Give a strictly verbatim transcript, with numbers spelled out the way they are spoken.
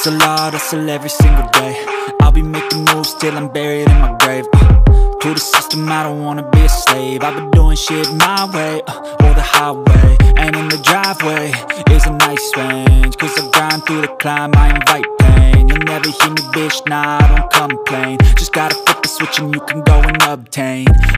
Hustle hard, hustle every single day. I'll be making moves till I'm buried in my grave. uh, To the system, I don't wanna be a slave. I've been doing shit my way, uh, or the highway. And in the driveway is a nice range, cause I grind through the climb, I invite pain. You'll never hear me, bitch, nah, I don't complain. Just gotta flip the switch and you can go and obtain